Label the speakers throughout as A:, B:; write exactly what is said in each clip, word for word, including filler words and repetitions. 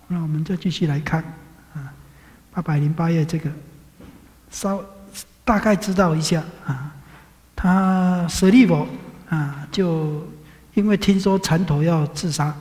A: 那我们再继续来看啊，八百零八页这个，稍大概知道一下啊。他舍利弗啊，就因为听说禅陀要自杀，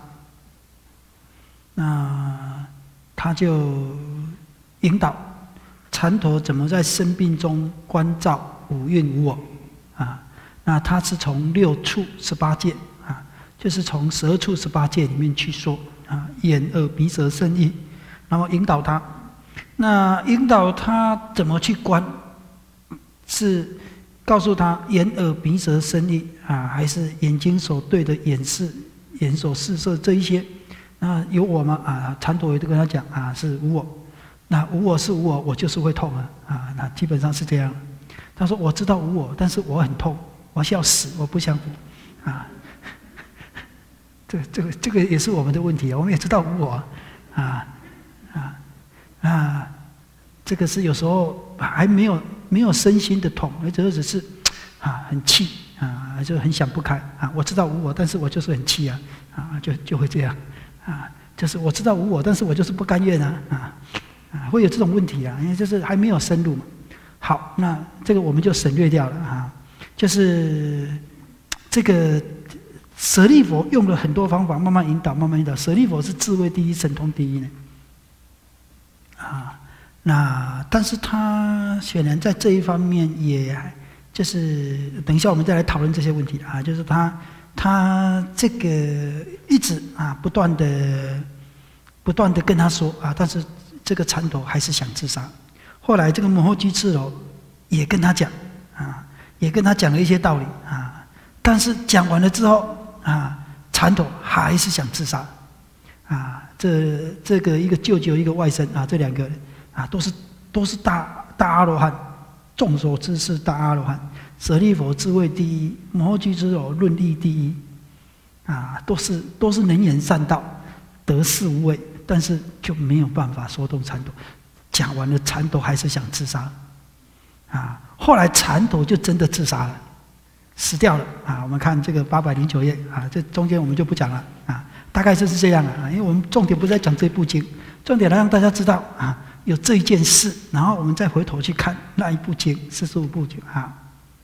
A: 那他就引导禅陀怎么在生病中观照五蕴无我啊。那他是从六处十八界啊，就是从十二处十八界里面去说啊，眼耳鼻舌身意，然后引导他。那引导他怎么去观，是告诉他眼耳鼻舌身意啊，还是眼睛所对的眼视、眼所视色这一些？那有我吗？啊，禅陀也都跟他讲啊，是无我。那无我是无我，我就是会痛啊啊，那基本上是这样。他说我知道无我，但是我很痛，我是要死，我不想活啊。这个这个这个也是我们的问题啊，我们也知道无我啊啊啊，这个是有时候还没有没有身心的痛，而且只是啊很气啊，就很想不开啊。我知道无我，但是我就是很气啊啊，就就会这样啊，就是我知道无我，但是我就是不甘愿啊啊啊，会有这种问题啊，因为就是还没有深入嘛。好，那这个我们就省略掉了啊，就是这个舍利弗用了很多方法，慢慢引导，慢慢引导。舍利弗是智慧第一，神通第一呢啊。那但是他显然在这一方面，也就是等一下我们再来讨论这些问题啊，就是他他这个一直啊不断的不断的跟他说啊，但是这个禅陀还是想自杀。后来这个摩诃居士罗也跟他讲啊，也跟他讲了一些道理啊，但是讲完了之后啊，禅陀还是想自杀啊。这这个一个舅舅一个外甥啊，这两个人啊都是都是大大阿罗汉，众所知是大阿罗汉。舍利弗智慧第一，摩诃居士罗论义第一啊，都是都是能言善道，得世无畏，但是就没有办法说动禅陀。讲完了，禅陀还是想自杀，啊，后来禅陀就真的自杀了，死掉了啊。我们看这个八百零九页啊，这中间我们就不讲了啊，大概就是这样啊。因为我们重点不是在讲这部经，重点来让大家知道啊，有这一件事，然后我们再回头去看那一部经，四十五部经啊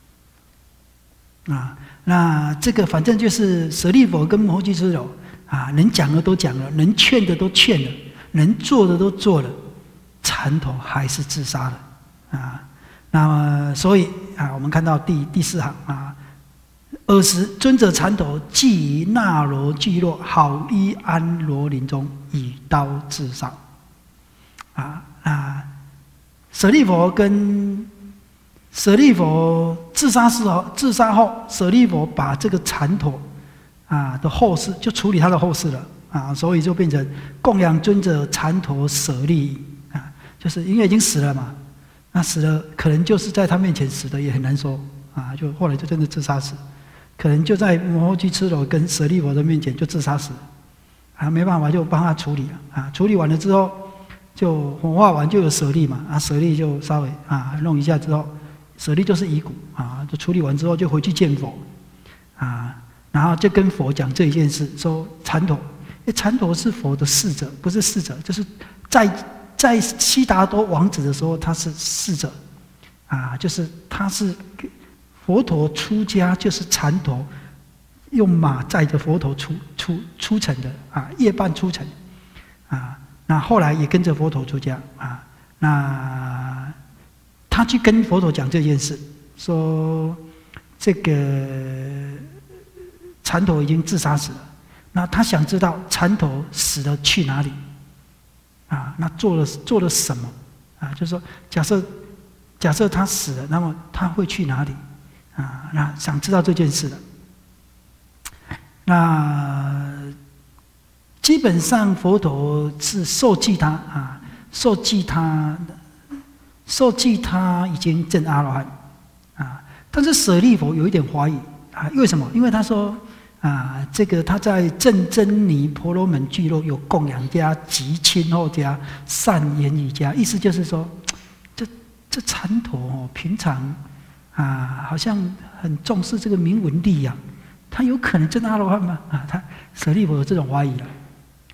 A: 啊，那这个反正就是舍利弗跟摩诃居士罗啊，能讲的都讲了，能劝的都劝了，能做的都做了。禅陀还是自杀了啊，那么所以啊，我们看到第第四行啊，尔时尊者禅陀即于那罗聚落好衣安罗林中，以刀自杀啊啊！舍利弗跟舍利弗自杀时候，自杀后，舍利弗把这个禅陀啊的后事就处理他的后事了啊，所以就变成供养尊者禅陀舍利。就是因为已经死了嘛，那死了可能就是在他面前死的，也很难说啊。就后来就真的自杀死，可能就在摩诃居士罗跟舍利弗的面前就自杀死了啊，没办法就帮他处理了啊。处理完了之后，就火化完就有舍利嘛啊，舍利就稍微啊弄一下之后，舍利就是遗骨啊，就处理完之后就回去见佛啊，然后就跟佛讲这一件事，说禅陀，因禅陀是佛的侍者，不是侍者，就是在。在悉达多王子的时候，他是侍者，啊，就是他是佛陀出家，就是禅陀用马载着佛陀出出出城的啊，夜半出城，啊，那后来也跟着佛陀出家啊，那他去跟佛陀讲这件事，说这个禅陀已经自杀死了，那他想知道禅陀死了去哪里。啊，那做了做了什么？啊，就是说，假设假设他死了，那么他会去哪里？啊，那想知道这件事了。那基本上佛陀是受记他啊，受记他，受记他已经证阿罗汉啊，但是舍利弗有一点怀疑啊，为什么？因为他说。啊，这个他在正真尼婆罗门聚落有供养家及亲后家善言语家，意思就是说，这这禅陀哦，平常啊好像很重视这个名闻利养，他有可能证阿罗汉吗？啊，他舍利弗有这种怀疑了，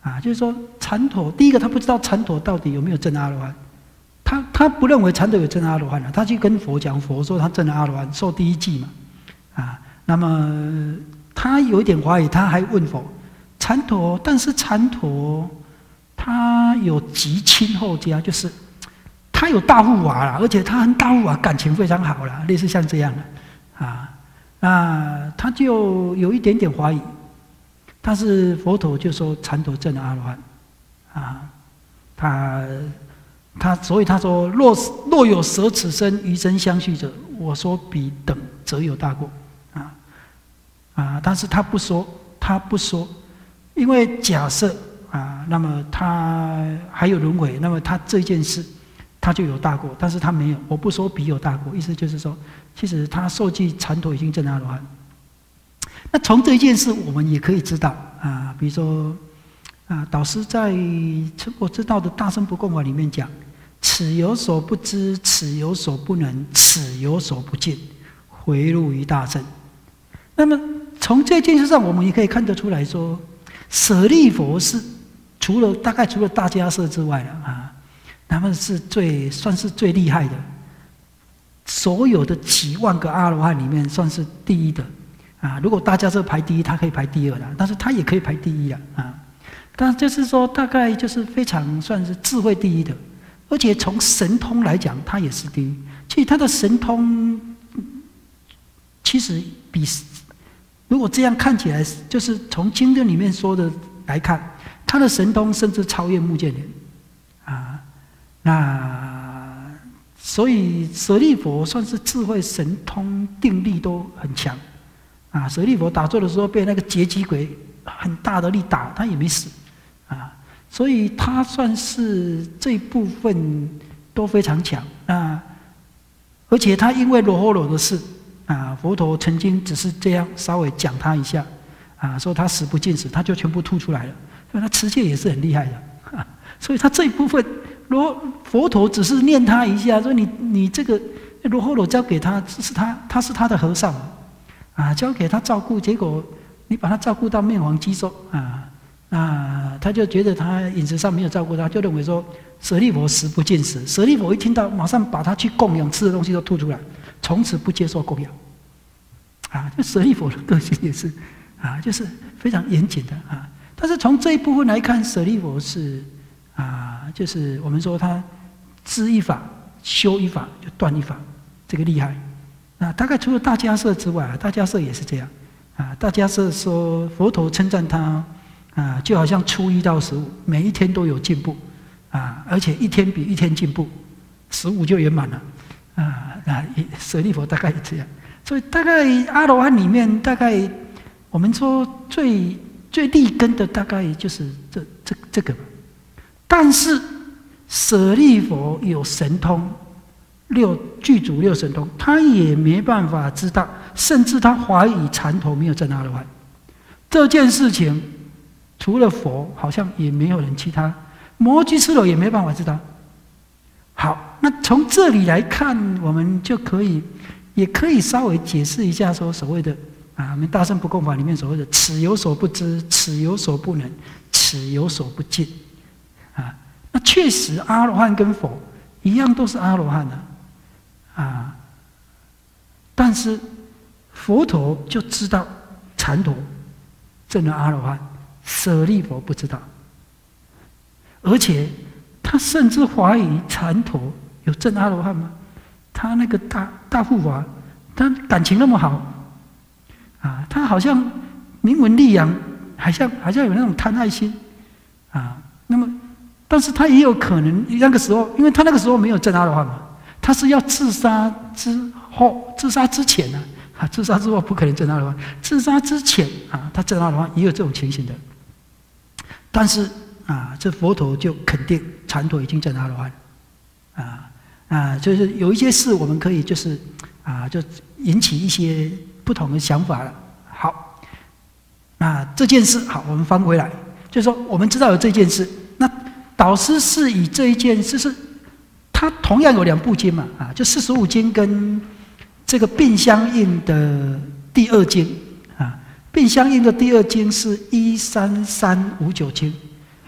A: 啊，就是说禅陀，第一个他不知道禅陀到底有没有证阿罗汉，他他不认为禅陀有证阿罗汉啊，他去跟佛讲，佛说他证了阿罗汉，受第一记嘛，啊，那么他有一点怀疑，他还问佛，禅陀，但是禅陀他有极亲后家，就是他有大护法啦，而且他和大护法感情非常好啦，类似像这样的，啊，那他就有一点点怀疑。但是佛陀就说禅陀证了阿罗汉，啊，他他所以他说若若有舍此身余身相续者，我说彼等则有大过，啊啊，但是他不说，他不说，因为假设啊，那么他还有轮回，那么他这件事他就有大过，但是他没有，我不说彼有大过，意思就是说，其实他受记禅陀已经证阿罗汉。那从这一件事，我们也可以知道啊，比如说啊，导师在我知道的《大乘不共法》里面讲：“此有所不知，此有所不能，此有所不见，回入于大乘。”那么从这件事上，我们也可以看得出来说，舍利佛是除了大概除了大迦叶之外了啊，他们是最算是最厉害的，所有的几万个阿罗汉里面算是第一的。啊，如果大家是排第一，他可以排第二啦，但是他也可以排第一啦啊。但就是说，大概就是非常算是智慧第一的，而且从神通来讲，他也是第一。其实他的神通，其实比如果这样看起来，就是从经典里面说的来看，他的神通甚至超越目犍连啊。那所以舍利佛算是智慧、神通、定力都很强。啊，舍利佛打坐的时候被那个劫机鬼很大的力打，他也没死，啊，所以他算是这一部分都非常强啊。而且他因为罗睺罗的事啊，佛陀曾经只是这样稍微讲他一下啊，说他死不尽死，他就全部吐出来了。所以他持戒也是很厉害的，啊，所以他这一部分罗佛陀只是念他一下，说你你这个罗睺罗交给他，是他他是他的和尚。啊，交给他照顾，结果你把他照顾到面黄肌瘦啊，那他就觉得他饮食上没有照顾他，就认为说舍利佛食不尽食。舍利佛一听到，马上把他去供养吃的东西都吐出来，从此不接受供养。啊，就舍利佛的个性也是啊，就是非常严谨的啊。但是从这一部分来看，舍利佛是啊，就是我们说他知一法、修一法就断一法，这个厉害。啊，大概除了大迦叶之外，大迦叶也是这样。啊，大迦叶说佛陀称赞他，啊，就好像初一到十五，每一天都有进步，啊，而且一天比一天进步，十五就圆满了。啊，那舍利佛大概也这样。所以大概阿罗汉里面，大概我们说最最立根的，大概就是这这这个。但是舍利佛有神通。六具足六神通，他也没办法知道，甚至他怀疑禅陀没有证阿罗汉这件事情，除了佛，好像也没有人其他，摩居赤罗也没办法知道。好，那从这里来看，我们就可以，也可以稍微解释一下，说所谓的啊，我们大乘不共法里面所谓的“此有所不知，此有所不能，此有所不尽”啊，那确实阿罗汉跟佛一样都是阿罗汉啊。啊！但是佛陀就知道禅陀证了阿罗汉，舍利佛不知道，而且他甚至怀疑禅陀有证阿罗汉吗？他那个大大护法，他感情那么好啊，他好像名闻利养，好像好像有那种贪爱心啊。那么，但是他也有可能那个时候，因为他那个时候没有证阿罗汉嘛。他是要自杀之后，自杀之前呢？啊，自杀之后不可能证阿罗汉。自杀之前啊，他证阿罗汉也有这种情形的。但是啊，这佛陀就肯定禅陀已经证阿罗汉，啊啊，就是有一些事我们可以就是啊，就引起一些不同的想法了。好，那这件事好，我们翻回来，就是说我们知道有这件事，那导师是以这一件事是。它同样有两部经嘛，啊，就四十五经跟这个并相应的第二经啊，并相应的第二经是一三三五九经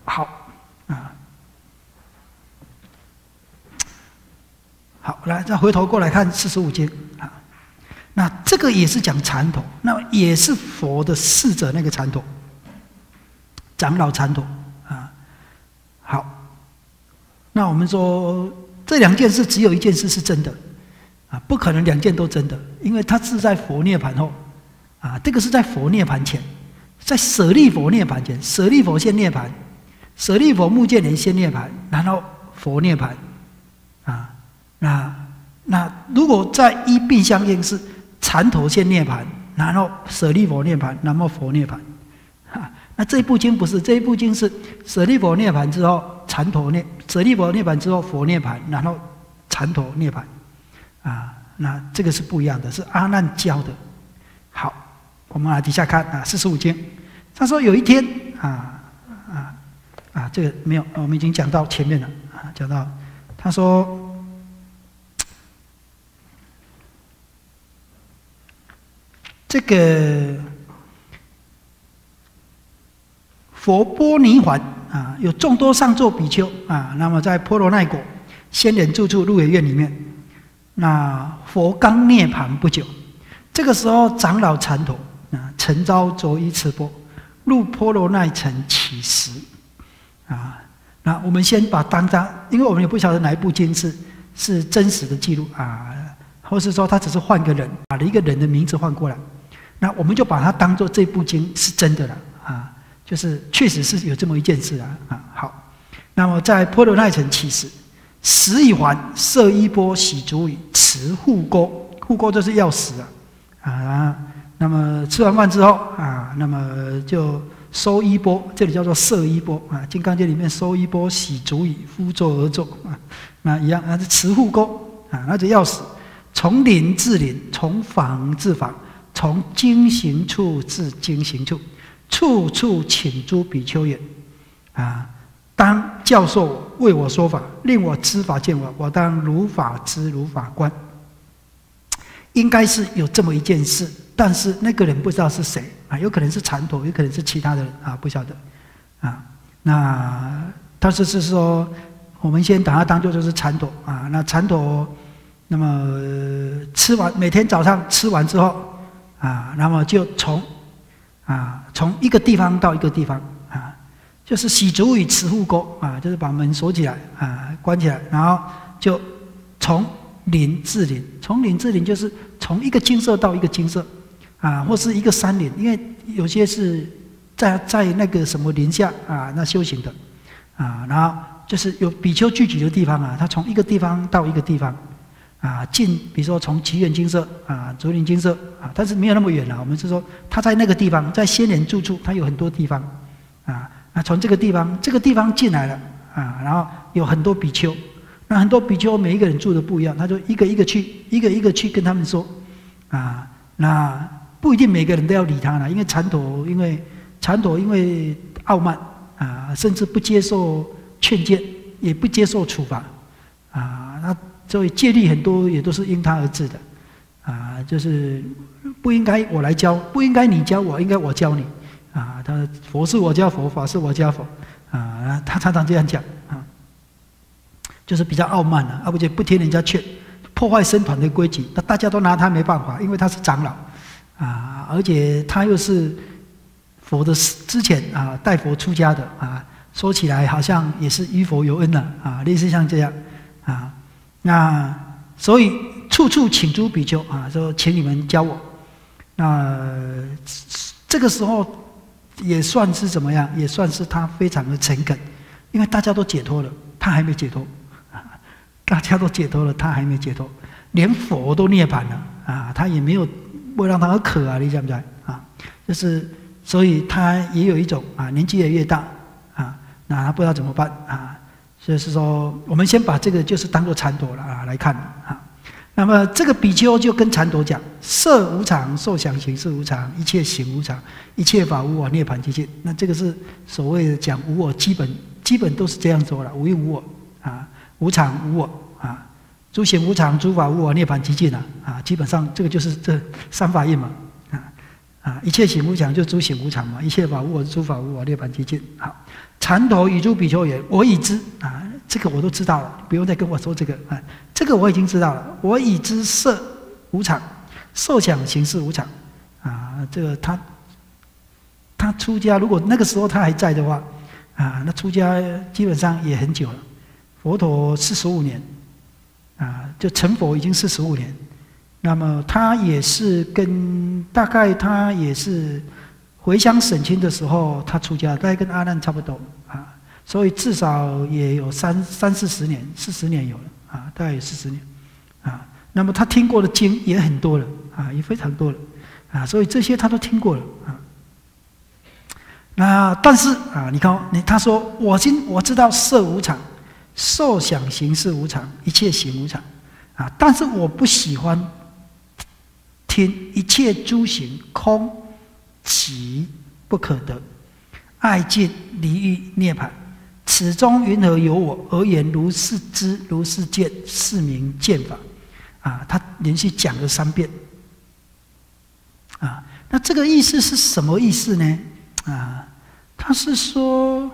A: 好啊，好，来再回头过来看四十五经啊。那这个也是讲禅陀，那也是佛的侍者那个禅陀，长老禅陀啊。好，那我们说这两件事只有一件事是真的啊，不可能两件都真的，因为它是在佛涅盘后啊，这个是在佛涅盘前，在舍利佛涅盘前，舍利佛先涅盘，舍利佛目犍连先涅盘，然后佛涅盘啊。那那如果在一并相应是。禅陀先涅盘，然后舍利佛涅盘，然后佛涅盘。啊，那这一部经不是，这一部经是舍利佛涅盘之后，禅陀涅，舍利佛涅盘之后，佛涅盘，然后禅陀涅盘。啊，那这个是不一样的，是阿难教的。好，我们来底下看啊，四十五经，他说有一天啊啊啊，这个没有，我们已经讲到前面了啊，讲到他说。这个佛波尼环啊，有众多上座比丘啊，那么在波罗奈果仙人住处鹿野苑里面，那佛刚涅盘不久，这个时候长老禅陀啊，诚招着衣持钵，入波罗奈城乞食啊。那我们先把当章，因为我们也不晓得哪一部经是是真实的记录啊，或是说他只是换个人，把了一个人的名字换过来。那我们就把它当作这部经是真的了啊，就是确实是有这么一件事啊啊。好，那么在波罗奈城乞食，食已还，摄衣钵，洗足语，持护钩，护钩就是钥匙啊啊。那么吃完饭之后啊，那么就收衣钵，这里叫做摄衣钵啊。金刚经里面收衣钵、洗足语、敷座而坐啊，那一样，那是持护钩啊，那是钥匙。从邻至邻，从房至房。从经行处至经行处，处处请诸比丘也。啊，当教授我，为我说法，令我知法见我，我当如法知，如法观。应该是有这么一件事，但是那个人不知道是谁啊，有可能是禅陀，有可能是其他的人啊，不晓得啊。那但是是说，我们先把它当作就是禅陀啊。那禅陀，那么吃完每天早上吃完之后。啊，那么就从啊从一个地方到一个地方啊，就是洗足语持护钩啊，就是把门锁起来啊，关起来，然后就从邻至邻，从邻至邻就是从一个精舍到一个精舍啊，或是一个山林，因为有些是在在那个什么林下啊那修行的啊，然后就是有比丘聚集的地方啊，他从一个地方到一个地方。啊，近，比如说从祇园精舍啊、竹林精舍啊，但是没有那么远了。我们是说，他在那个地方，在仙人住处，他有很多地方啊。那从这个地方，这个地方进来了啊，然后有很多比丘，那很多比丘每一个人住的不一样，他就一个一个去，一个一个去跟他们说啊。那不一定每个人都要理他了，因为禅陀，因为禅陀因为傲慢啊，甚至不接受劝谏，也不接受处罚啊，那。所以戒律很多也都是因他而治的，啊，就是不应该我来教，不应该你教我，应该我教你，啊，他佛是我教佛，法是我教佛，啊，他常常这样讲啊，就是比较傲慢了，而且不听人家劝，破坏僧团的规矩，那大家都拿他没办法，因为他是长老，啊，而且他又是佛的之前啊代佛出家的啊，说起来好像也是与佛有恩了啊，类似像这样啊。那所以处处请诸比丘啊，说请你们教我。那这个时候也算是怎么样？也算是他非常的诚恳，因为大家都解脱了，他还没解脱啊！大家都解脱了，他还没解脱，连佛都涅槃了啊！他也没有不让他渴啊，你晓不晓得啊？就是所以他也有一种啊，年纪也越大啊，那他不知道怎么办啊。所以是说，我们先把这个就是当作禅陀了啊来看啊。那么这个比丘就跟禅陀讲：色无常，受想行识无常，一切行无常，一切法无我，涅槃寂静。那这个是所谓的讲无我，基本基本都是这样说了：无因无我啊，无常无我啊，诸行无常，诸法无我，涅槃寂静啊啊。基本上这个就是这三法印嘛啊啊，一切行无常就诸行无常嘛，一切法无我，诸法无我，涅槃寂静。好。 禅陀语诸比丘言：我已知啊，这个我都知道了，不用再跟我说这个啊，这个我已经知道了。我已知色无常，受想行识无常啊。这个他他出家，如果那个时候他还在的话啊，那出家基本上也很久了。佛陀四十五年啊，就成佛已经四十五年。那么他也是跟大概他也是回乡省亲的时候他出家，大概跟阿难差不多啊，所以至少也有三三四十年，四十年有了啊，大概有四十年啊。那么他听过的经也很多了啊，也非常多了啊，所以这些他都听过了啊。那但是啊，你看你他说我今我知道色无常，受想行识无常，一切行无常啊，但是我不喜欢听一切诸行空即不可得，爱尽离欲涅槃，此中云何有我而言如是知如是见，是名见法啊。他连续讲了三遍啊。那这个意思是什么意思呢？啊，他是说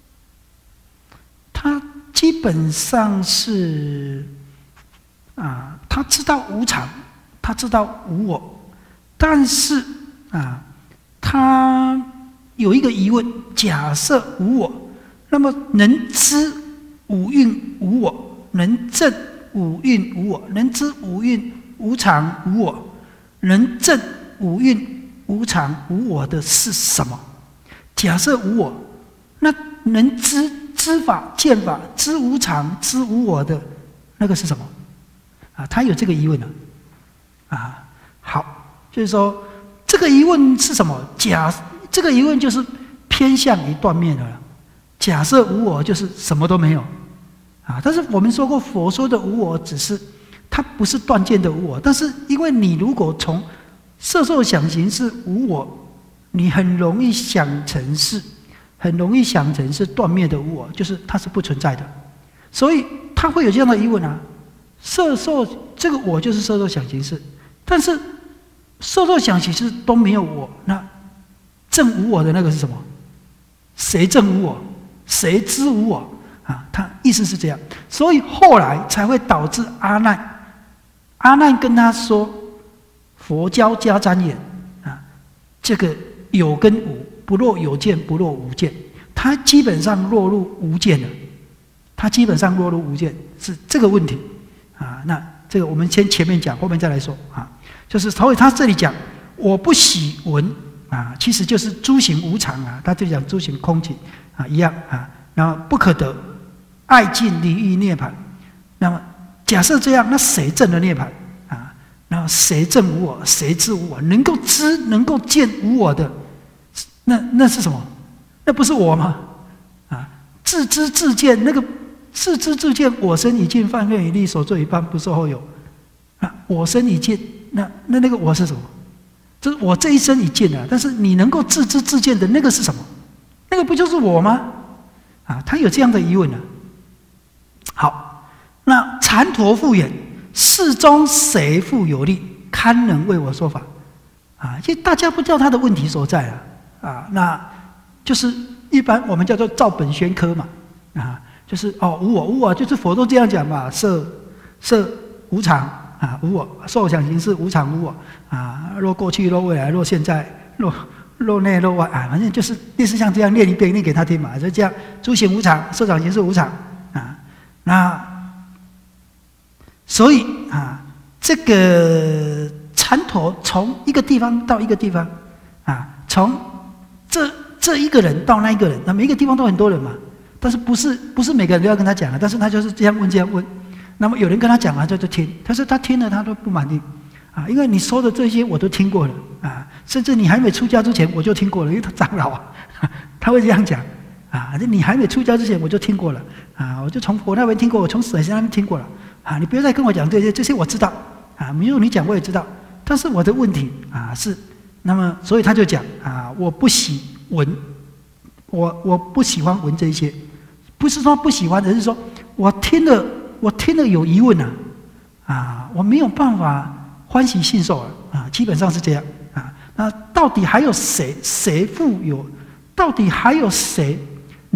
A: 他基本上是啊，他知道无常，他知道无我，但是啊，他有一个疑问：假设无我，那么能知五蕴无我，能证五蕴无我，能知五蕴无常无我，能证五蕴无常无我的是什么？假设无我，那能知知法、见法、知无常、知无我的那个是什么？啊，他有这个疑问了。啊，好，就是说这个疑问是什么？假这个疑问就是偏向于断灭的了。假设无我就是什么都没有啊。但是我们说过，佛说的无我只是它不是断见的无我，但是因为你如果从色受想行识无我，你很容易想成是很容易想成是断灭的无我，就是它是不存在的，所以他会有这样的疑问啊。色受这个我就是色受想行识，但是色受想行识都没有我，那证无我的那个是什么？谁证无我？谁知无我？啊，他意思是这样，所以后来才会导致阿难，阿难跟他说：“佛教家瞻言啊，这个有跟无，不若有见，不若无见。”他基本上落入无见了，他基本上落入无见是这个问题。啊，那这个我们先前面讲，后面再来说啊。就是所以他这里讲我不喜闻啊，其实就是诸行无常啊，他就讲诸行空寂啊一样啊。然后不可得，爱尽离欲涅槃。那么假设这样，那谁证了涅槃啊？然后谁证无我？谁知无我？能够知、能够见无我的，那那是什么？那不是我吗？啊，自知自见那个。自知自见，我身已尽，犯愿已立，所作已办，不受后有。啊，我身已尽，那那那个我是什么？就是我这一生已尽了，但是你能够自知自见的那个是什么？那个不就是我吗？啊，他有这样的疑问呢、啊。好，那禅陀复言：世中谁复有力，堪能为我说法？啊，其实大家不知道他的问题所在啊。啊，那就是一般我们叫做照本宣科嘛。啊。就是哦，无我无我，就是佛都这样讲嘛，色色无常啊，无我，受想行识无常无我啊，若过去若未来若现在若若内若外啊，反正就是类似像这样念一遍念给他听嘛，就这样，诸行无常，受想行识无常啊，那所以啊，这个禅陀从一个地方到一个地方啊，从这这一个人到那一个人，那每一个地方都很多人嘛。但是不是不是每个人都要跟他讲啊？但是他就是这样问这样问，那么有人跟他讲完他就听，他说他听了他都不满意啊，因为你说的这些我都听过了啊，甚至你还没出家之前我就听过了，因为他长老啊，他会这样讲啊，你还没出家之前我就听过了啊，我就从我那边听过，我从沈先那边听过了啊，你不要再跟我讲这些，这些我知道啊，没有你讲我也知道，但是我的问题啊是，那么所以他就讲啊，我不喜闻，我我不喜欢闻这些。不是说不喜欢，而是说我听了，我听了有疑问啊，啊，我没有办法欢喜信受啊，啊，基本上是这样啊。那到底还有谁谁复有？到底还有谁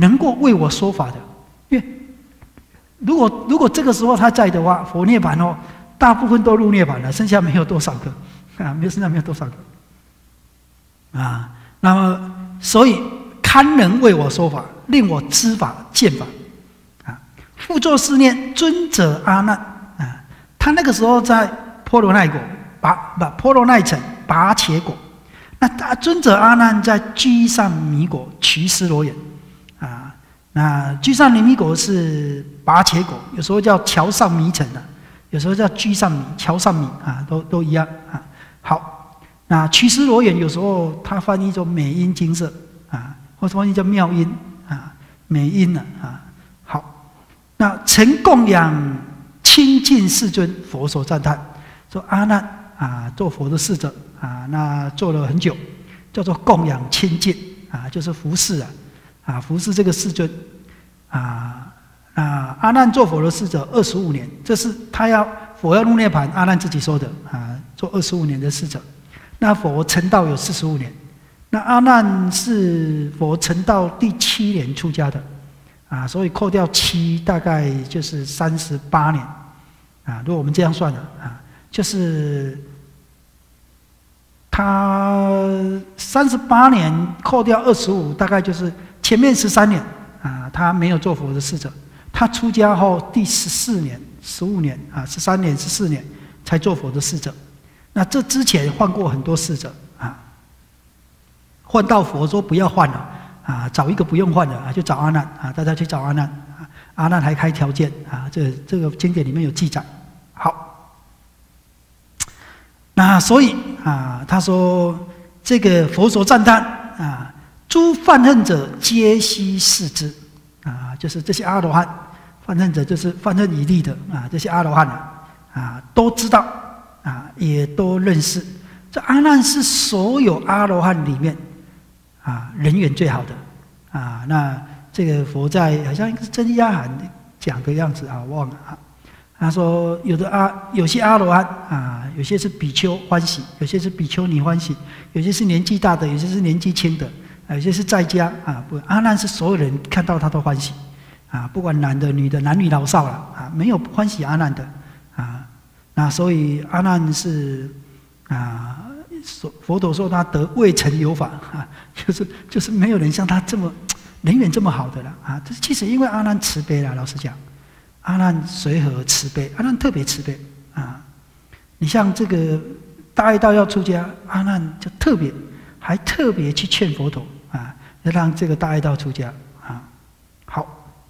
A: 能够为我说法的。因为如果如果这个时候他在的话，佛涅槃哦，大部分都入涅槃了，剩下没有多少个啊，没有剩下没有多少个啊。那么所以堪能为我说法，令我知法见法啊。复作是念尊者阿难啊，他那个时候在波罗奈果拔不波罗奈城拔伽果，那大尊者阿难在居上弥果瞿斯罗园啊。那居上弥果是拔伽果，有时候叫桥上弥城的，有时候叫居上弥、桥上弥啊，都都一样啊。好，那瞿斯罗园有时候它翻译作美音精舍啊，或者翻译叫妙音啊，美音呢啊。好，那曾供养清净世尊，佛所赞叹，说阿难啊，做佛的侍者啊，那做了很久，叫做供养清净啊，就是服侍啊。啊，服侍这个世尊，啊啊，阿难做佛的侍者二十五年，这是他要佛要入涅槃，阿难自己说的啊，做二十五年的侍者。那佛成道有四十五年，那阿难是佛成道第七年出家的，啊，所以扣掉七，大概就是三十八年，啊，如果我们这样算的啊，就是他三十八年扣掉二十五，大概就是。前面十三年啊，他没有做佛的侍者。他出家后第十四年、十五年啊，十三年、十四年才做佛的侍者。那这之前换过很多侍者啊，换到佛说不要换了啊，找一个不用换的啊，就找阿难啊，大家去找阿难啊。阿难还开条件啊，这这个经典里面有记载。好，那所以啊，他说这个佛所赞叹啊。诸犯恨者皆悉视之，啊，就是这些阿罗汉，犯恨者就是犯恨已立的啊，这些阿罗汉啊，啊都知道啊，也都认识。这阿难是所有阿罗汉里面啊人缘最好的啊。那这个佛在好像是真亚含讲的样子啊，我忘了啊。他说有的阿有些阿罗汉啊，有些是比丘欢喜，有些是比丘尼欢喜，有些是年纪大的，有些是年纪轻的。有些是在家啊，不，阿难是所有人看到他都欢喜啊，不管男的女的，男女老少了啊，没有不欢喜阿难的啊。那所以阿难是啊，佛陀说他得未成有法啊，就是就是没有人像他这么人缘这么好的了啊。这其实因为阿难慈悲啦，老实讲，阿难随和慈悲，阿难特别慈悲啊。你像这个大爱道要出家，阿难就特别还特别去劝佛陀。啊，要让这个大爱道出家啊。好，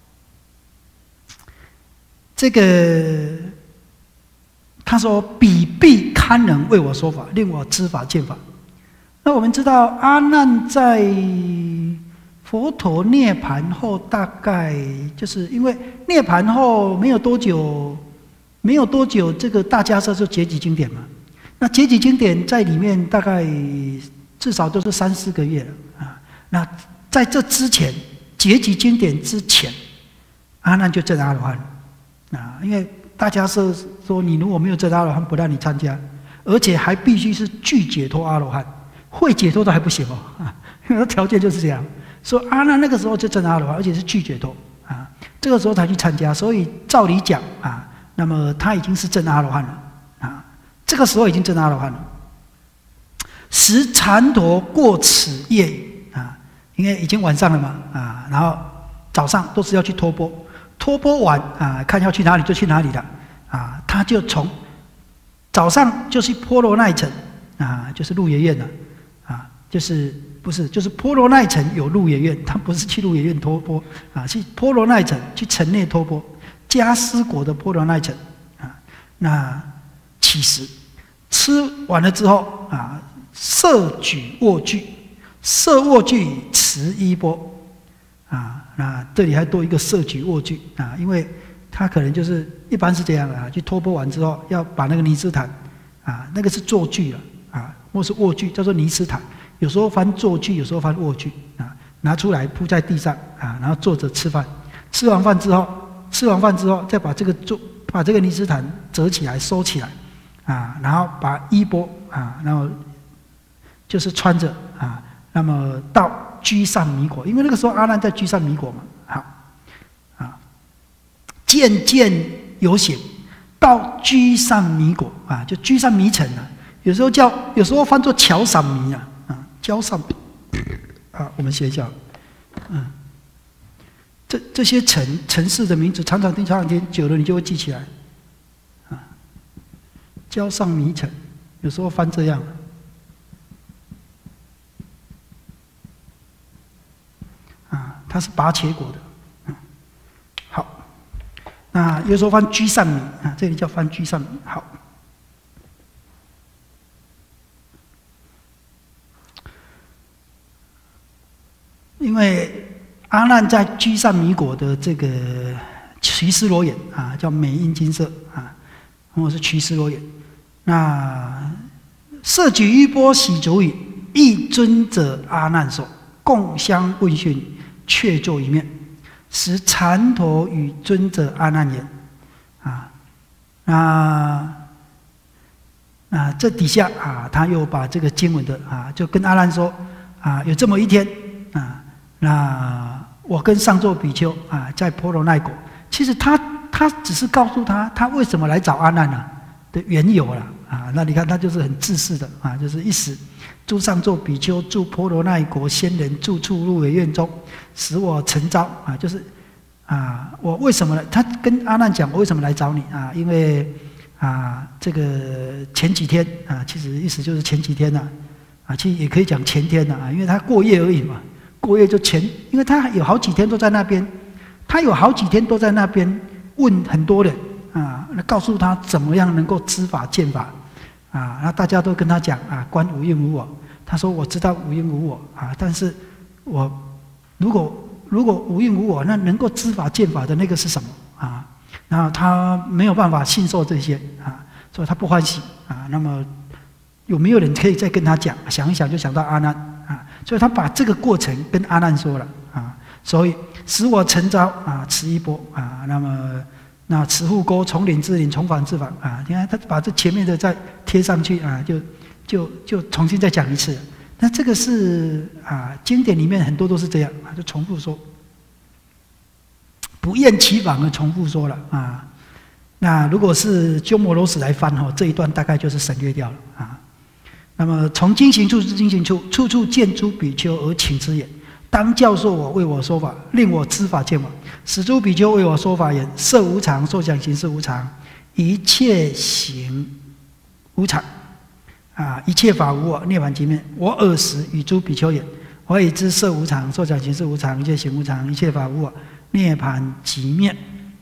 A: 这个他说：“彼必堪能为我说法，令我知法见法。”那我们知道，阿难在佛陀涅槃后，大概就是因为涅槃后没有多久，没有多久，这个大迦叶就结集经典嘛。那结集经典在里面大概至少都是三四个月了啊。那在这之前，结集经典之前，阿难就证阿罗汉啊，因为大家是说你如果没有证阿罗汉，不让你参加，而且还必须是具解脱阿罗汉，会解脱都还不行哦啊，因为条件就是这样。说阿难那个时候就证阿罗汉，而且是具解脱啊，这个时候才去参加，所以照理讲啊，那么他已经是证阿罗汉了啊，这个时候已经证阿罗汉了。时禅陀过此夜啊。因为已经晚上了嘛，啊，然后早上都是要去托钵，托钵完啊，看要去哪里就去哪里了，啊，他就从早上就去波罗奈城，啊，就是鹿野苑了，啊，就是不是就是波罗奈城有鹿野苑，他不是去鹿野苑托钵，啊，去波罗奈城去城内托钵，迦尸国的波罗奈城，啊，那起食，吃完了之后啊，摄举卧具。摄卧具持衣钵，啊，那这里还多一个摄举卧具啊，因为他可能就是一般是这样啊，去托钵完之后要把那个尼斯坛啊，那个是坐具了啊，或是卧具叫做尼斯坛，有时候翻坐具，有时候翻卧具啊，拿出来铺在地上啊，然后坐着吃饭，吃完饭之后，吃完饭之后再把这个坐把这个尼斯坛折起来收起来啊，然后把衣钵啊，然后就是穿着啊。那么到居上弥果，因为那个时候阿难在居上弥果嘛。好，啊，渐渐有显，到居上弥果啊，就居上弥城啊。有时候叫，有时候翻作桥上弥啊，啊，桥上啊，我们写一下，嗯，这这些城城市的名字，常常听，常常听，久了你就会记起来，啊，桥上弥城，有时候翻这样。啊，它是拔茄果的，嗯，好，那有时候翻居上弥啊，这里叫翻居上弥，好。因为阿难在居上弥果的这个瞿斯罗眼啊，叫美音金色啊，或是瞿斯罗眼。那摄举衣钵喜足语，一尊者阿难所，共相问讯，却坐一面，使禅陀与尊者阿难言啊，那啊这底下啊，他又把这个经文的啊，就跟阿难说啊，有这么一天啊。那我跟上座比丘啊，在婆罗奈果，其实他他只是告诉他，他为什么来找阿难呢的缘由了啊。那你看他就是很自私的啊，就是一时诸上座比丘住婆罗奈果仙人住处入为院中，使我成招啊，就是啊，我为什么呢？他跟阿难讲，我为什么来找你啊？因为啊，这个前几天啊，其实意思就是前几天呐啊，其实也可以讲前天呐啊，因为他过夜而已嘛。过夜就前，因为他有好几天都在那边，他有好几天都在那边问很多人啊，告诉他怎么样能够知法见法啊，那大家都跟他讲啊，观无因无我。他说我知道无因无我啊，但是我如果如果无因无我，那能够知法见法的那个是什么啊？然后他没有办法信受这些啊，所以他不欢喜啊。那么有没有人可以再跟他讲？想一想就想到阿难。啊，所以他把这个过程跟阿难说了啊，所以使我成招啊，持衣钵啊，那么那持护钩，从领至领，从法至法啊，你看他把这前面的再贴上去啊，就就就重新再讲一次。那这个是啊，经典里面很多都是这样啊，就重复说，不厌其烦的重复说了啊。那如果是鸠摩罗什来翻哈，这一段大概就是省略掉了啊。那么从经行处至经行处，处处见诸比丘而请之也。当教授我，为我说法，令我知法见法。使诸比丘为我说法言：色无常，受想行识无常，一切行无常，啊，一切法无我，涅槃即灭。我尔时与诸比丘言：我已知色无常，受想行识无常，一切行无常，一切法无我，涅槃即灭。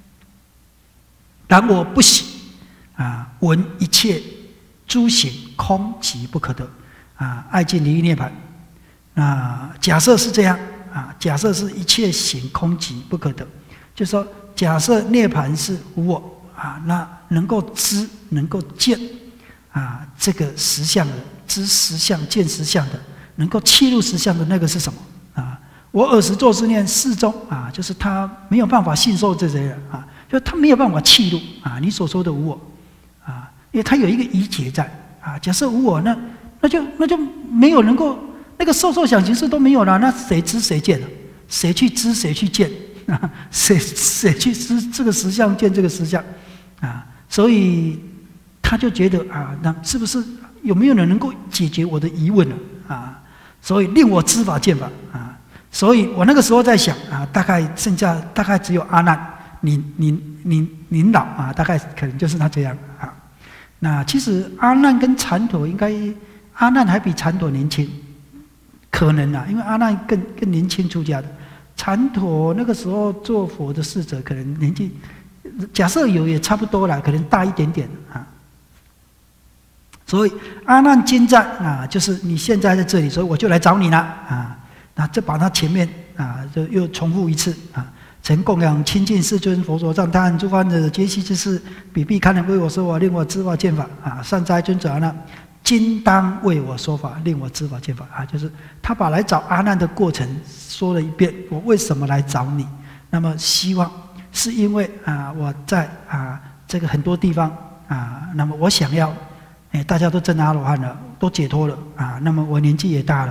A: 然我不喜啊，闻一切诸行空即不可得啊，爱尽离欲涅槃。啊，假设是这样啊，假设是一切行空即不可得，就是说，假设涅槃是无我啊，那能够知、能够见啊，这个实相的知实相、见实相的，能够契入实相的那个是什么啊？我尔时作是念世中啊，就是他没有办法信受这些人啊，就他没有办法契入啊，你所说的无我啊，因为他有一个疑结在啊。假设无我，那那就那就没有能够。那个受受想行识都没有了，那谁知谁见了？谁去知谁去见啊？谁谁去知这个实相见这个实相啊？所以他就觉得啊，那是不是有没有人能够解决我的疑问呢？啊，所以令我知法见法啊。所以我那个时候在想啊，大概剩下大概只有阿难，你你你您老啊，大概可能就是他这样啊。那其实阿难跟禅陀应该，阿难还比禅陀年轻。可能啊，因为阿难更更年轻出家的，禅陀那个时候做佛的侍者，可能年纪假设有也差不多啦，可能大一点点啊。所以阿难今在啊，就是你现在在这里，所以我就来找你了啊。那这把他前面啊，就又重复一次啊。曾供养亲近世尊佛所赞叹诸方的皆悉之事，彼必堪能为我说法，令我知法见法啊。善哉尊者阿难。今当为我说法，令我知法见法啊！就是他把来找阿难的过程说了一遍。我为什么来找你？那么希望是因为啊，我在啊这个很多地方啊，那么我想要，哎，大家都证阿罗汉了，都解脱了啊。那么我年纪也大了，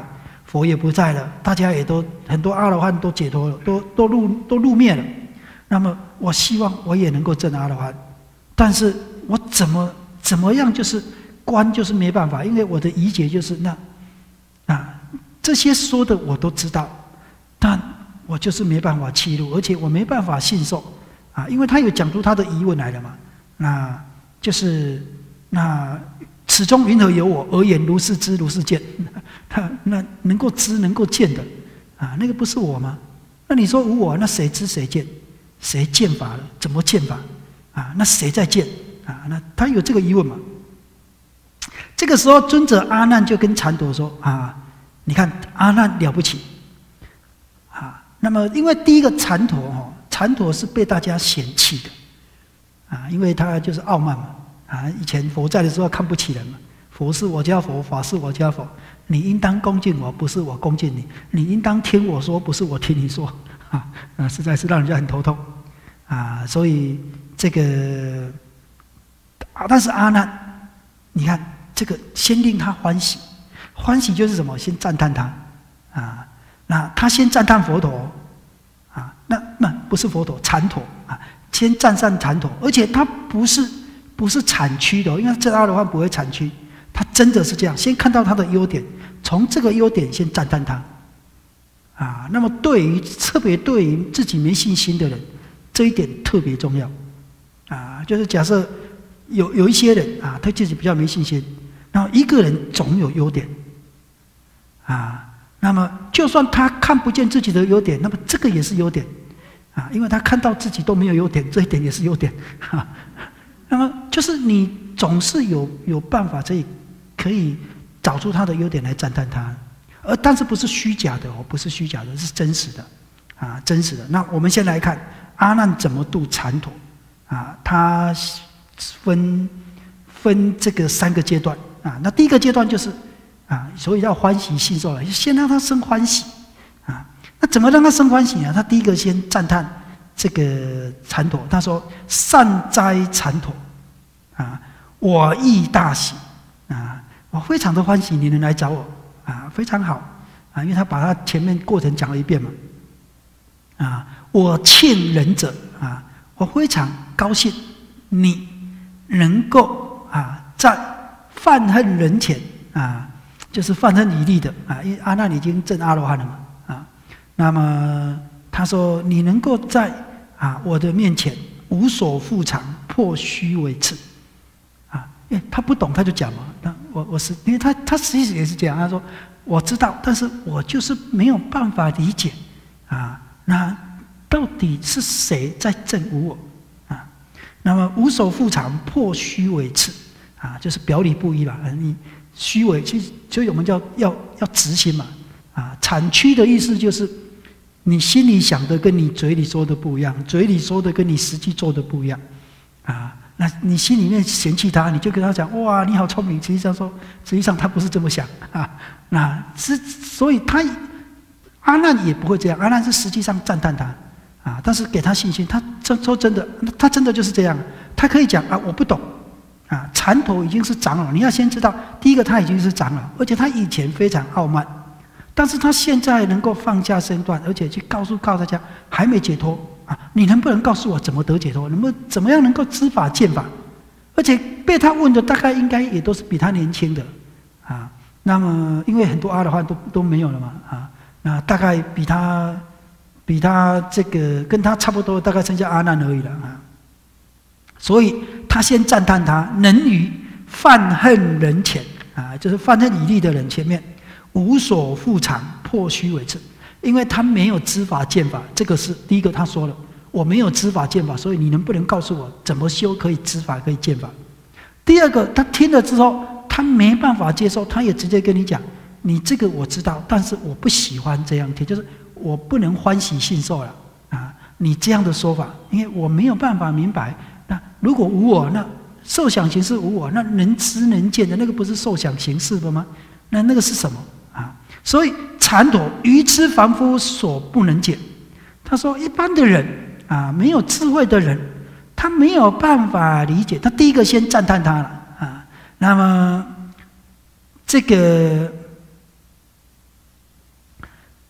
A: 佛也不在了，大家也都很多阿罗汉都解脱了，都都入都入灭了。那么我希望我也能够证阿罗汉，但是我怎么怎么样就是观就是没办法，因为我的疑结就是那啊这些说的我都知道，但我就是没办法契入，而且我没办法信受啊，因为他有讲出他的疑问来了嘛，那就是那此中云何有我而言如是知如是见？他那能够知能够见的啊，那个不是我吗？那你说无我，那谁知谁见？谁见法了？怎么见法？啊，那谁在见？啊，那他有这个疑问嘛？这个时候，尊者阿难就跟禅陀说：“啊，你看阿难了不起啊！那么，因为第一个禅陀哦，禅陀是被大家嫌弃的啊，因为他就是傲慢嘛啊。以前佛在的时候看不起人嘛，佛是我家佛，法是我家佛，你应当恭敬我，不是我恭敬你；你应当听我说，不是我听你说啊。啊，实在是让人家很头痛啊。所以这个啊，但是阿难，你看。”这个先令他欢喜，欢喜就是什么？先赞叹他，啊，那他先赞叹佛陀，啊，那那不是佛陀，禅陀啊，先赞叹禅陀，而且他不是不是产区的，因为这阿罗汉不会产区，他真的是这样，先看到他的优点，从这个优点先赞叹他，啊，那么对于特别对于自己没信心的人，这一点特别重要，啊，就是假设有有一些人啊，他自己比较没信心。然后一个人总有优点，啊，那么就算他看不见自己的优点，那么这个也是优点，啊，因为他看到自己都没有优点，这一点也是优点，哈。那么就是你总是有有办法可以可以找出他的优点来赞叹他，而但是不是虚假的哦，不是虚假的，是真实的，啊，真实的。那我们先来看阿难怎么度禅陀，啊，他分分这个三个阶段。啊，那第一个阶段就是啊，所以要欢喜信受了，先让他生欢喜啊。那怎么让他生欢喜呢？他第一个先赞叹这个禅陀，他说：“善哉禅陀啊，我亦大喜啊，我非常的欢喜你能来找我啊，非常好啊，因为他把他前面过程讲了一遍嘛啊，我庆仁者啊，我非常高兴你能够啊在。”犯恨人前啊，就是犯恨已立的啊，因为阿难已经证阿罗汉了嘛啊。那么他说：“你能够在啊我的面前无所复藏，破虚为次啊。”因为他不懂，他就讲嘛。那我我是因为他他实际也是这样，他说：“我知道，但是我就是没有办法理解啊。那到底是谁在证无我啊？那么无所复藏，破虚为次。”啊，就是表里不一吧？你虚伪，其实所以我们叫要要直心嘛。啊，产区的意思就是你心里想的跟你嘴里说的不一样，嘴里说的跟你实际做的不一样。啊，那你心里面嫌弃他，你就跟他讲哇，你好聪明。实际上说，实际上他不是这么想啊。那是所以他阿难也不会这样，阿难是实际上赞叹他啊，但是给他信心。他真说真的，他真的就是这样。他可以讲啊，我不懂。啊，禅陀已经是长老，你要先知道，第一个他已经是长老，而且他以前非常傲慢，但是他现在能够放下身段，而且去告诉告大家还没解脱啊，你能不能告诉我怎么得解脱？能不能怎么样能够知法见法？而且被他问的大概应该也都是比他年轻的啊。那么因为很多阿罗汉都都没有了嘛啊，那大概比他比他这个跟他差不多，大概剩下阿难而已了啊。所以他先赞叹他能于犯恨人前啊，就是犯恨已立的人前面无所复藏，破虚为次，因为他没有知法见法，这个是第一个他说了，我没有知法见法，所以你能不能告诉我怎么修可以知法可以见法？第二个他听了之后，他没办法接受，他也直接跟你讲，你这个我知道，但是我不喜欢这样听，就是我不能欢喜信受了啊，你这样的说法，因为我没有办法明白。那如果无我，那受想行识无我，那能知能见的那个不是受想行识的吗？那那个是什么啊？所以禅陀愚痴凡夫所不能解。他说一般的人啊，没有智慧的人，他没有办法理解。他第一个先赞叹他了啊。那么这个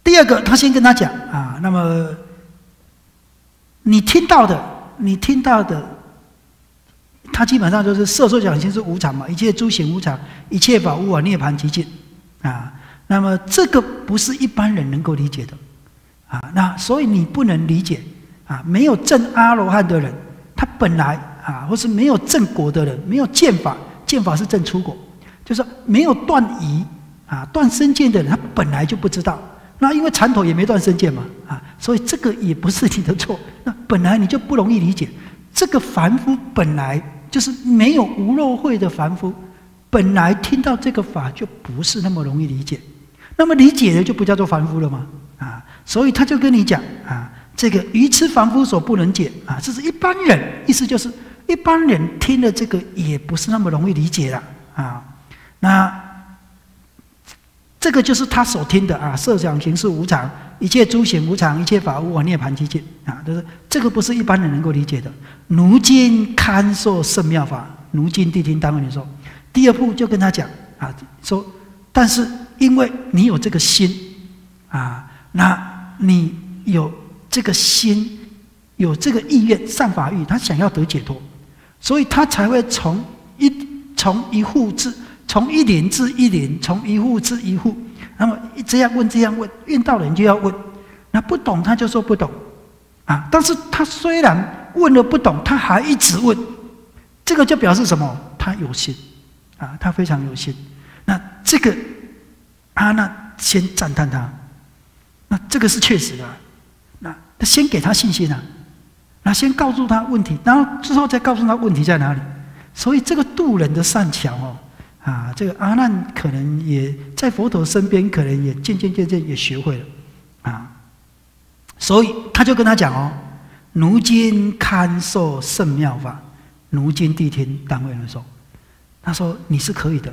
A: 第二个，他先跟他讲啊，那么你听到的，你听到的，他基本上就是色受想行识无常嘛，一切诸行无常，一切法无我，涅槃寂静啊。那么这个不是一般人能够理解的啊，那所以你不能理解啊，没有证阿罗汉的人，他本来啊，或是没有证果的人，没有见法，见法是证出果，就是说没有断疑啊，断身见的人，他本来就不知道。那因为禅陀也没断身见嘛，啊，所以这个也不是你的错。那本来你就不容易理解，这个凡夫本来就是没有无漏慧的凡夫，本来听到这个法就不是那么容易理解。那么理解的就不叫做凡夫了吗？啊，所以他就跟你讲啊，这个愚痴凡夫所不能解啊，这是一般人，意思就是一般人听了这个也不是那么容易理解了啊。那这个就是他所听的啊，色想行识无常，一切诸行无常，一切法无我，涅槃寂静啊，就是这个不是一般人能够理解的。如今堪受甚妙法，如今谛听当为你说。第二步就跟他讲啊，说，但是因为你有这个心啊，那你有这个心，有这个意愿，善法欲，他想要得解脱，所以他才会从一从一户至。从一临至一临，从一户至一户，那么这样问这样问，问到人就要问，那不懂他就说不懂，啊！但是他虽然问了不懂，他还一直问，这个就表示什么？他有心，啊，他非常有心。那这个阿难先赞叹他，那这个是确实的，那他先给他信心啊，那先告诉他问题，然后之后再告诉他问题在哪里。所以这个渡人的善巧哦。啊，这个阿难可能也在佛陀身边，可能也渐渐渐渐也学会了，啊，所以他就跟他讲哦，如今堪受甚妙法，如今谛听当为人说。他说你是可以的，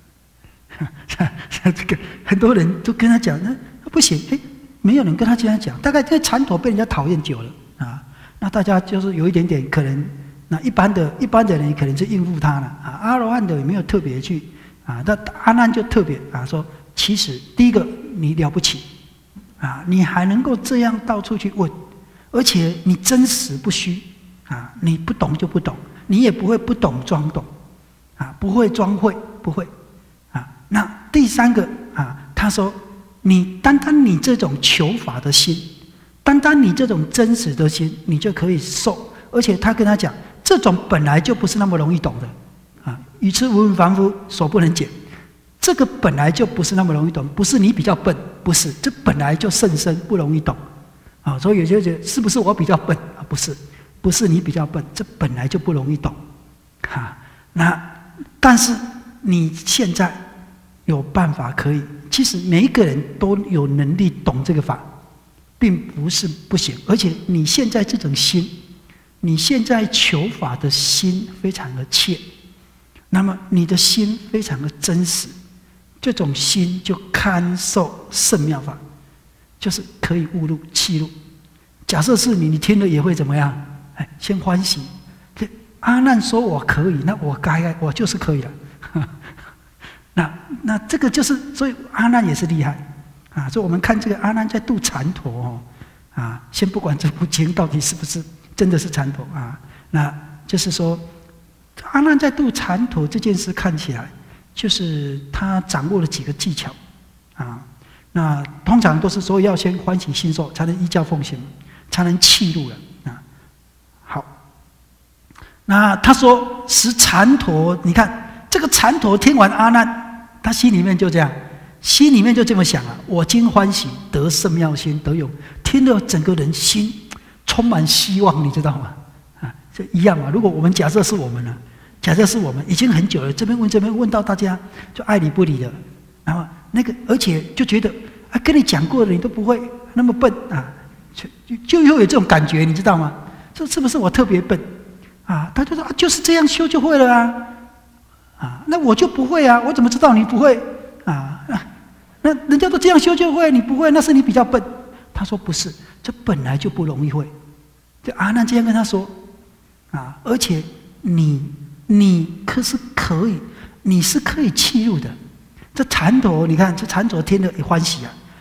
A: 这个很多人都跟他讲，那不行，哎，没有人跟他这样讲，大概这禅陀被人家讨厌久了啊，那大家就是有一点点可能。那一般的一般的人可能是应付他了啊，阿罗汉的也没有特别去啊，那阿难就特别啊说，其实第一个你了不起啊，你还能够这样到处去问，而且你真实不虚啊，你不懂就不懂，你也不会不懂装懂啊，不会装会不会啊。那第三个啊，他说你单单你这种求法的心，单单你这种真实的心，你就可以受，而且他跟他讲。这种本来就不是那么容易懂的，啊，愚痴无明凡夫所不能解，这个本来就不是那么容易懂，不是你比较笨，不是，这本来就甚深不容易懂，啊，所以有些人觉得是不是我比较笨啊？不是，不是你比较笨，这本来就不容易懂，哈、啊，那但是你现在有办法可以，其实每一个人都有能力懂这个法，并不是不行，而且你现在这种心。你现在求法的心非常的切，那么你的心非常的真实，这种心就堪受甚妙法，就是可以悟入契入。假设是你，你听了也会怎么样？哎，先欢喜。阿难说我可以，那我该我就是可以了。那那这个就是，所以阿难也是厉害啊。所以我们看这个阿难在度禅陀哦，啊，先不管这部经到底是不是。真的是禅陀啊，那就是说，阿难在度禅陀这件事看起来，就是他掌握了几个技巧啊。那通常都是说要先欢喜心受，才能依教奉行，才能契入了啊。好，那他说识禅陀，你看这个禅陀听完阿难，他心里面就这样，心里面就这么想啊：我今欢喜得甚妙心，得有听了整个人心。充满希望，你知道吗？啊，这一样嘛。如果我们假设是我们呢，假设是我们已经很久了，这边问这边问到大家就爱理不理的，然后那个而且就觉得啊，跟你讲过的你都不会那么笨啊，就就又有这种感觉，你知道吗？这是不是我特别笨啊？他就说啊，就是这样修就会了啊，啊，那我就不会啊，我怎么知道你不会啊？那人家都这样修就会，你不会，那是你比较笨。他说不是，这本来就不容易会。就阿难这样跟他说啊，而且你你可是可以，你是可以契入的。这禅陀，你看这禅陀听了也欢喜啊，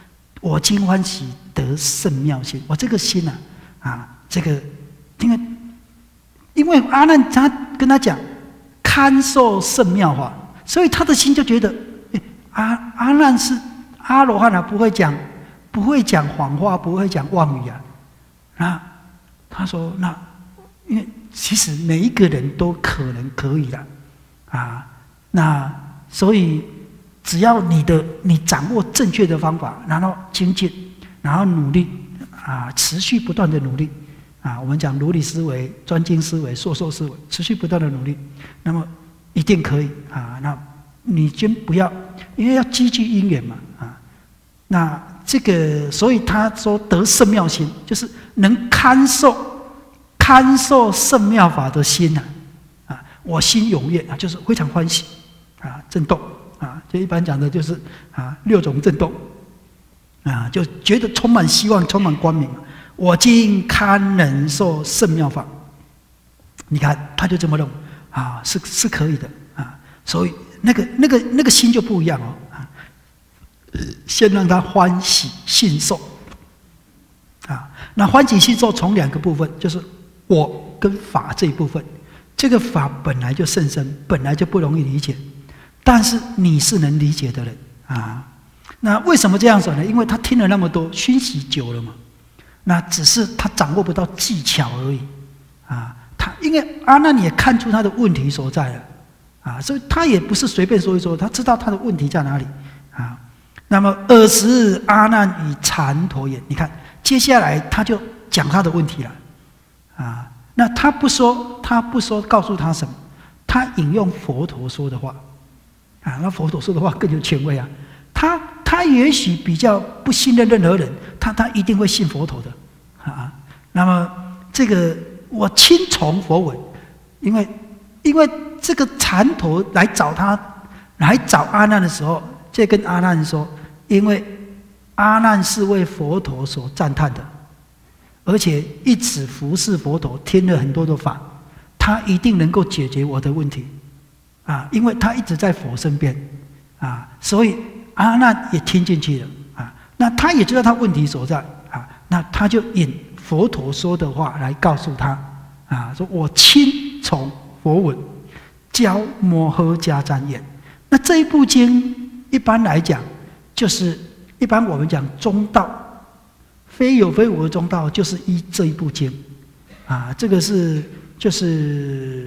A: 我今欢喜得甚妙心。我这个心啊，啊，这个因为因为阿难他跟他讲堪受甚妙法，所以他的心就觉得，阿阿难是阿罗汉啊，不会讲不会讲谎话，不会讲妄语啊。那他说，那因为其实每一个人都可能可以的啊，那所以。只要你的你掌握正确的方法，然后精进，然后努力啊，持续不断的努力啊，我们讲如理思维、专精思维、硕硕思维，持续不断的努力，那么一定可以啊。那你先不要，因为要积聚因缘嘛啊。那这个，所以他说得甚妙心，就是能堪受堪受甚妙法的心呐啊，我心踊跃啊，就是非常欢喜啊，震动。啊，就一般讲的就是啊，六种震动，啊，就觉得充满希望，充满光明。我今堪能受甚妙法，你看他就这么弄啊，是是可以的啊。所以那个那个那个心就不一样哦啊。先让他欢喜信受啊，那欢喜信受从两个部分，就是我跟法这一部分。这个法本来就甚深，本来就不容易理解。但是你是能理解的人啊，那为什么这样说呢？因为他听了那么多，熏习久了嘛，那只是他掌握不到技巧而已啊。他因为阿难也看出他的问题所在了啊，所以他也不是随便说一说，他知道他的问题在哪里啊。那么尔时阿难与禅陀言，你看接下来他就讲他的问题了啊。那他不说，他不说告诉他什么，他引用佛陀说的话。啊，那佛陀说的话更有权威啊！他他也许比较不信任任何人，他他一定会信佛陀的啊。那么这个我亲从佛文，因为因为这个禅陀来找他来找阿难的时候，就跟阿难说，因为阿难是为佛陀所赞叹的，而且一直服侍佛陀，听了很多的法，他一定能够解决我的问题。啊，因为他一直在佛身边，啊，所以阿难也听进去了，啊，那他也知道他问题所在，啊，那他就引佛陀说的话来告诉他，啊，说我亲从佛文，教摩诃迦旃延。那这一部经一般来讲，就是一般我们讲中道，非有非无的中道，就是依这一部经，啊，这个是就是。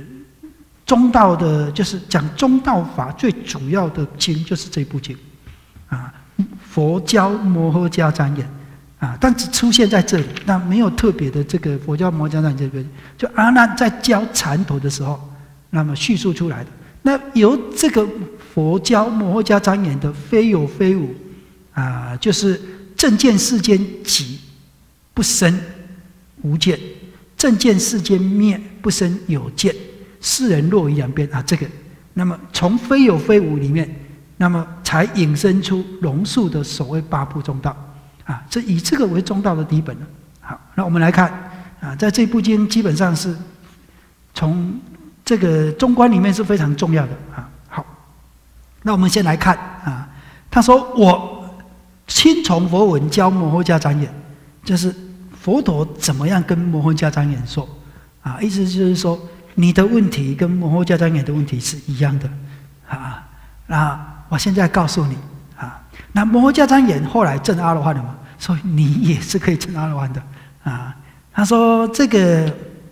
A: 中道的，就是讲中道法最主要的经，就是这部经，啊，佛教摩诃迦旃延，啊，但只出现在这里，那没有特别的这个佛教摩诃迦旃延这边，就阿难在教禅陀的时候，那么叙述出来的。那由这个佛教摩诃迦旃延的非有非无，啊，就是正见世间起，不生无见；正见世间灭，不生有见。世人若于两边啊，这个，那么从非有非无里面，那么才引申出龙树的所谓八部中道啊，这以这个为中道的底本了。好，那我们来看啊，在这部经基本上是从这个中观里面是非常重要的啊。好，那我们先来看啊，他说我亲从佛文教摩诃迦旃延，就是佛陀怎么样跟摩诃迦旃延说啊，意思就是说。你的问题跟摩诃迦旃延的问题是一样的，啊，那我现在告诉你，啊，那摩诃迦旃延后来证阿罗汉了嘛，所以你也是可以证阿罗汉的，啊，他说这个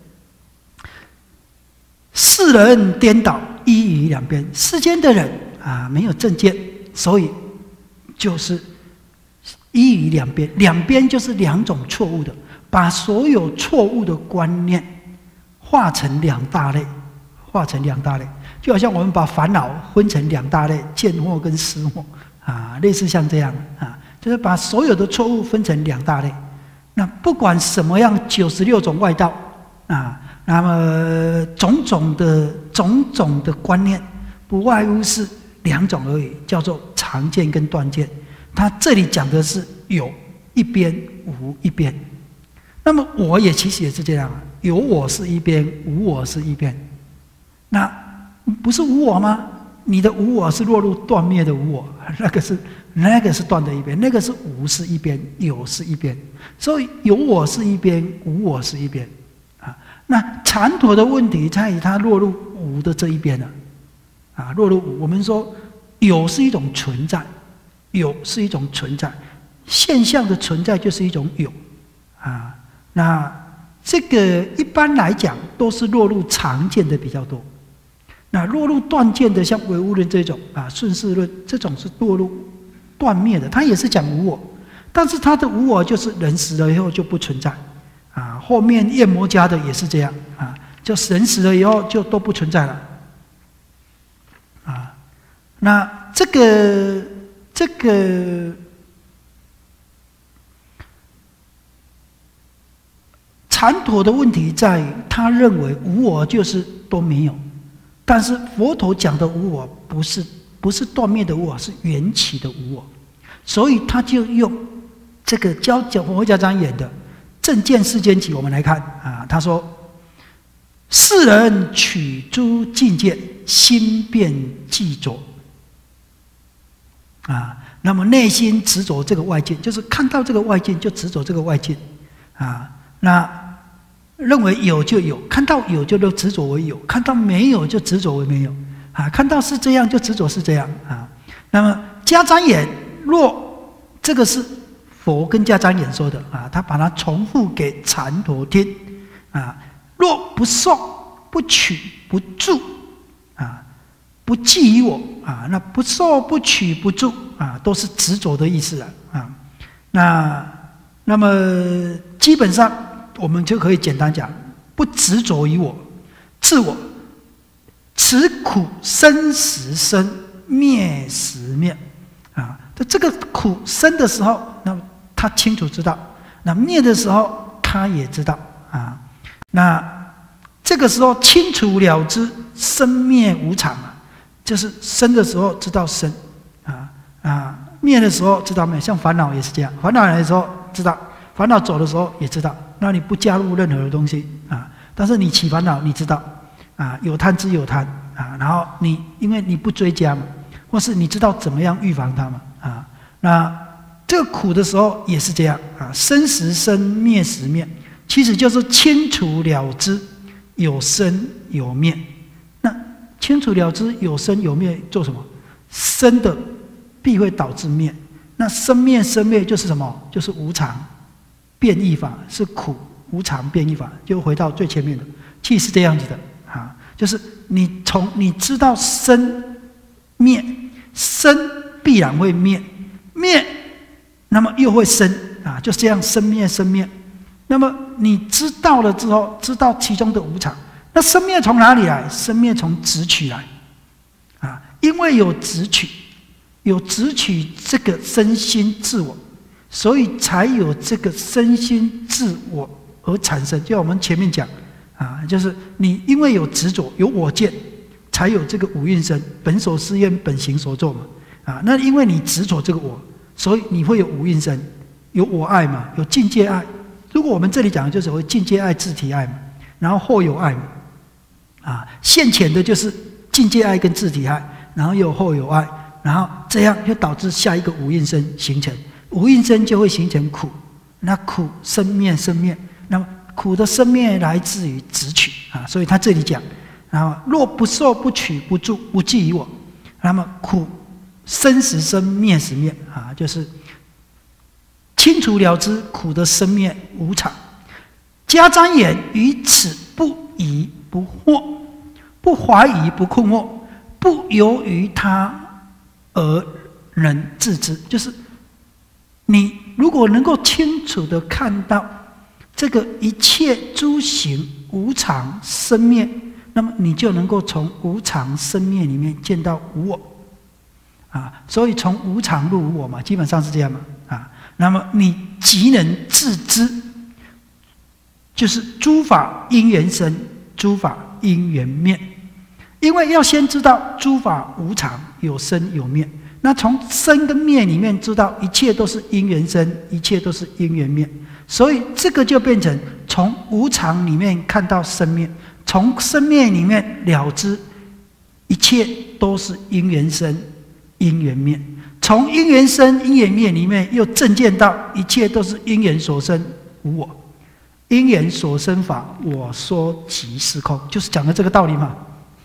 A: 世人颠倒，依于两边，世间的人啊没有正见，所以就是依于两边，两边就是两种错误的，把所有错误的观念。化成两大类，化成两大类，就好像我们把烦恼分成两大类，见惑跟思惑啊，类似像这样啊，就是把所有的错误分成两大类。那不管什么样九十六种外道啊，那么种种的种种的观念，不外乎是两种而已，叫做常见跟断见。他这里讲的是有一边，无一边。那么我也其实也是这样啊，有我是一边，无我是一边。那不是无我吗？你的无我是落入断灭的无我，那个是那个是断的一边，那个是无是一边，有是一边，所以有我是一边，无我是一边啊。那禅陀的问题在于它落入无的这一边了啊，落入无。我们说有是一种存在，有是一种存在，现象的存在就是一种有啊。那这个一般来讲都是落入常见的比较多。那落入断见的，像唯物论这种啊，顺势论这种是落入断灭的，它也是讲无我，但是它的无我就是人死了以后就不存在啊。后面夜魔家的也是这样啊，就人死了以后就都不存在了啊。那这个这个禅陀的问题在于，他认为无我就是都没有。但是佛陀讲的无我不是不是断灭的无我，是缘起的无我，所以他就用这个教讲佛家长演的正见世间起，我们来看啊，他说：世人取诸境界，心变计着啊，那么内心执着这个外境，就是看到这个外境就执着这个外境啊，那。认为有就有，看到有就都执着为有，看到没有就执着为没有啊，看到是这样就执着是这样啊。那么家长眼若这个是佛跟家长眼说的啊，他把它重复给禅陀听啊。若不受不取不住啊，不记于我啊，那不受不取不住啊，都是执着的意思啊啊。那那么基本上。我们就可以简单讲，不执着于我，自我，此苦生时生，灭时灭，啊，这个苦生的时候，那他清楚知道；那灭的时候，他也知道啊。那这个时候清楚了知生灭无常啊，就是生的时候知道生，啊啊，灭的时候知道灭。像烦恼也是这样，烦恼来的时候知道，烦恼走的时候也知道。那你不加入任何的东西啊，但是你起烦恼，你知道啊，有贪之有贪啊，然后你因为你不追加嘛，或是你知道怎么样预防它嘛啊，那这个苦的时候也是这样啊，生时生，灭时灭，其实就是清楚了知有生有灭。那清楚了知有生有灭做什么？生的必会导致灭，那生灭生灭就是什么？就是无常。变异法是苦无常变异法，就回到最前面的，其实是这样子的啊，就是你从你知道生灭，生必然会灭，灭那么又会生啊，就这样生灭生灭。那么你知道了之后，知道其中的无常，那生灭从哪里来？生灭从执取来啊，因为有执取，有执取这个身心自我。所以才有这个身心自我而产生，就我们前面讲啊，就是你因为有执着有我见，才有这个五蕴生，本所思愿本行所作嘛啊。那因为你执着这个我，所以你会有五蕴生，有我爱嘛，有境界爱。如果我们这里讲的就是所谓境界爱、自体爱嘛，然后后有爱嘛啊，现前的就是境界爱跟自体爱，然后又后有爱，然后这样就导致下一个五蕴生形成。无因生就会形成苦，那苦生灭生灭，那么苦的生灭来自于执取啊，所以他这里讲，然后若不受不取不住不记于我，那么苦生时生灭时灭啊，就是清楚了知苦的生灭无常，家长眼于此不疑不惑，不怀疑不困惑，不由于他而能自知，就是。你如果能够清楚地看到这个一切诸行无常生灭，那么你就能够从无常生灭里面见到无我啊。所以从无常入无我嘛，基本上是这样嘛啊。那么你即能自知，就是诸法因缘生，诸法因缘灭。因为要先知道诸法无常，有生有灭。那从生跟灭里面知道一切都是因缘生，一切都是因缘灭，所以这个就变成从无常里面看到生灭，从生灭里面了知一切都是因缘生，因缘灭， 从因缘生、因缘灭里面又证见到一切都是因缘所生，无我。因缘所生法，我说即是空，就是讲的这个道理嘛。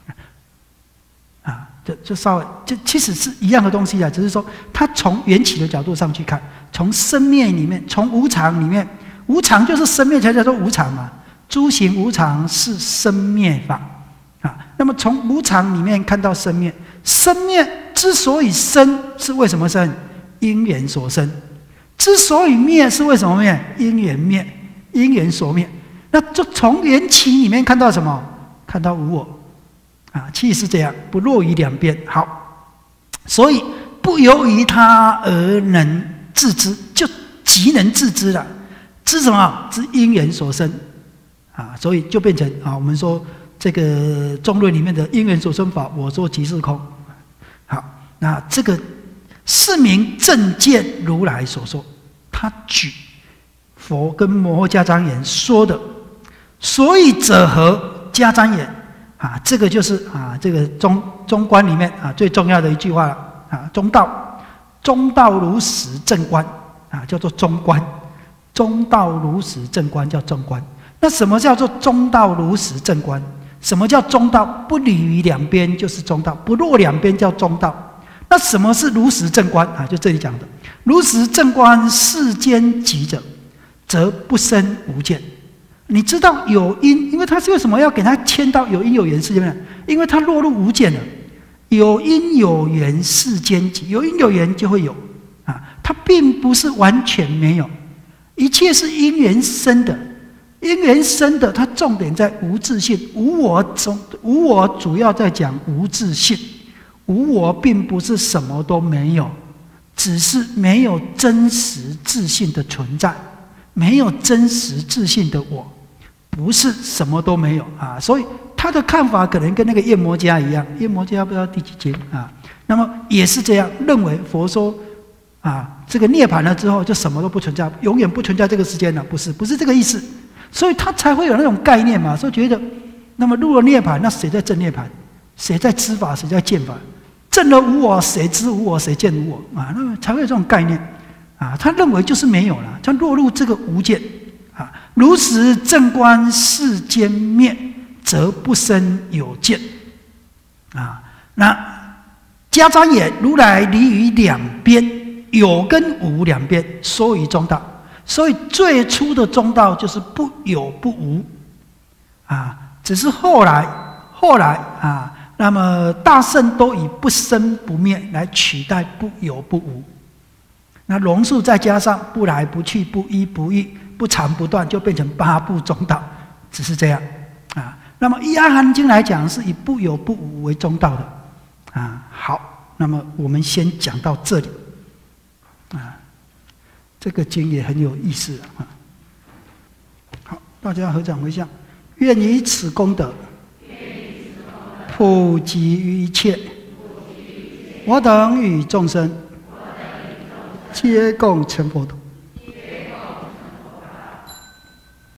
A: 啊，就就稍微就其实是一样的东西啊，只是说他从缘起的角度上去看，从生灭里面，从无常里面，无常就是生灭才叫做无常嘛。诸行无常是生灭法啊。那么从无常里面看到生灭，生灭之所以生，是为什么生？因缘所生。之所以灭，是为什么灭？因缘灭，因缘所灭。那就从缘起里面看到什么？看到无我啊，其实是这样，不落于两边。好，所以不由于他而能自知，就即能自知了。知什么？知因缘所生啊，所以就变成啊，我们说这个中论里面的因缘所生法，我说即是空。好，那这个是名正见如来所说，他举佛跟摩诃迦旃延说的，所以者何？迦旃延啊，这个就是啊，这个中中观里面啊最重要的一句话了啊，中道，中道如实正观啊，叫做中观，中道如实正观叫中观。那什么叫做中道如实正观？什么叫中道？不离于两边就是中道，不落两边叫中道。那什么是如实正观啊？就这里讲的，如实正观世间即者，则不生无见。你知道有因，因为他是为什么要给他牵到有因有缘世间呢？因为他落入无见了。有因有缘世间即，有因有缘就会有啊，它并不是完全没有，一切是因缘生的。因缘生的，它重点在无自性，无我中，无我主要在讲无自性。无我并不是什么都没有，只是没有真实自性的存在，没有真实自性的我，不是什么都没有啊。所以他的看法可能跟那个夜摩家一样，夜摩家不知道第几经啊，那么也是这样认为佛说啊，这个涅槃了之后就什么都不存在，永远不存在这个世间了，不是，不是这个意思。所以他才会有那种概念嘛，所以觉得，那么入了涅槃，那谁在证涅槃？谁在知法？谁在见法？证了无我，谁知无我？谁见无我？啊，那么才会有这种概念啊。他认为就是没有了，他落入这个无见啊。如实正观世间灭，则不生有见啊。那迦旃延如来离于两边，有跟无两边，说于中道。所以最初的中道就是不有不无啊，只是后来后来啊，那么大圣都以不生不灭来取代不有不无。那龙树再加上不来不去、不依不异、不长不断，就变成八部中道，只是这样啊。那么以阿含经来讲，是以不有不无为中道的啊。好，那么我们先讲到这里啊。这个经也很有意思啊！好，大家合掌回向，愿以此功德普及于一切，我等与众生皆共成佛道。